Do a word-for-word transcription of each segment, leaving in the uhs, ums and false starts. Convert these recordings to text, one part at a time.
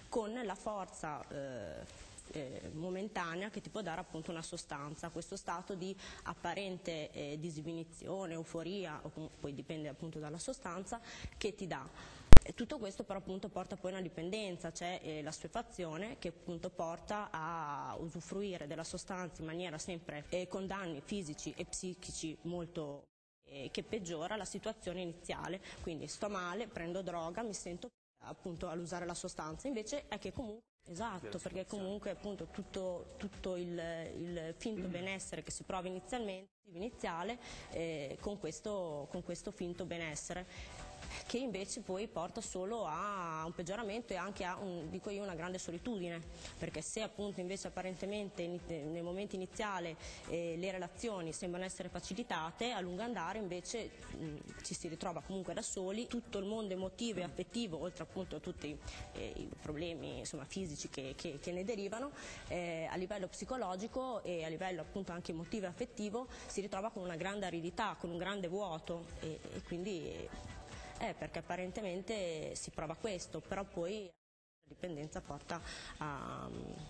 con la forza eh, Eh, momentanea che ti può dare appunto una sostanza, questo stato di apparente eh, disinibizione, euforia, o com- poi dipende appunto dalla sostanza che ti dà. E tutto questo però appunto porta poi a una dipendenza, c'è eh, l'assuefazione che appunto porta a usufruire della sostanza in maniera sempre eh, con danni fisici e psichici molto eh, che peggiora la situazione iniziale, quindi sto male, prendo droga, mi sento appunto all'usare la sostanza, invece è che comunque esatto, perché comunque appunto tutto, tutto il, il finto benessere che si prova inizialmente, iniziale, eh, con, questo, con questo finto benessere, che invece poi porta solo a un peggioramento e anche a, un, dico io, una grande solitudine, perché se appunto invece apparentemente nei momenti iniziali eh, le relazioni sembrano essere facilitate, a lungo andare invece mh, ci si ritrova comunque da soli, tutto il mondo emotivo e affettivo, oltre appunto a tutti eh, i problemi insomma, fisici che, che, che ne derivano, eh, a livello psicologico e a livello appunto anche emotivo e affettivo si ritrova con una grande aridità, con un grande vuoto e, e quindi Eh, perché apparentemente si prova questo, però poi la dipendenza porta a,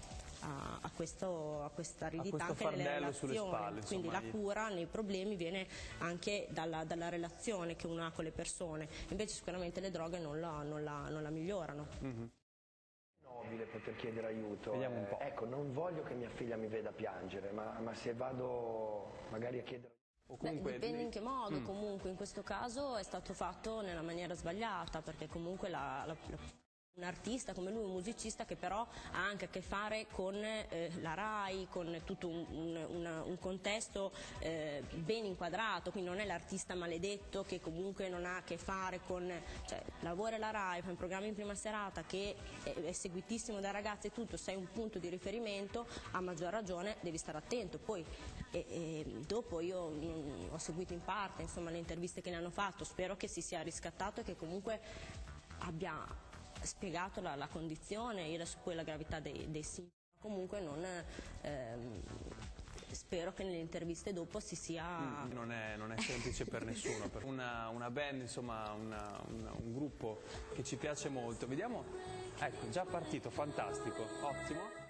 a, a, questo, a questa aridità anche nelle relazioni, spalle, quindi la cura nei problemi viene anche dalla, dalla relazione che uno ha con le persone, invece sicuramente le droghe non la, non la, non la migliorano. Mm-hmm. Nobile poter chiedere aiuto. Vediamo un po'. Eh, ecco, non voglio che mia figlia mi veda piangere, ma, ma se vado magari a chiedere O comunque, Beh, dipende in che modo, mm. comunque in questo caso è stato fatto nella maniera sbagliata, perché comunque la, la, la, un artista come lui, un musicista che però ha anche a che fare con eh, la RAI, con tutto un, un, una, un contesto eh, ben inquadrato, quindi non è l'artista maledetto che comunque non ha a che fare con, cioè lavora la RAI, fa un programma in prima serata che è, è seguitissimo dai ragazzi e tutto, sei un punto di riferimento, a maggior ragione devi stare attento. Poi E, e dopo io mh, ho seguito in parte insomma, le interviste che ne hanno fatto, spero che si sia riscattato e che comunque abbia spiegato la, la condizione, io adesso poi la gravità dei, dei sintomi, comunque non ehm, spero che nelle interviste dopo si sia... Mm, non, è, non è semplice per nessuno, per una, una band, insomma una, una, un gruppo che ci piace molto, vediamo, ecco già partito, fantastico, ottimo.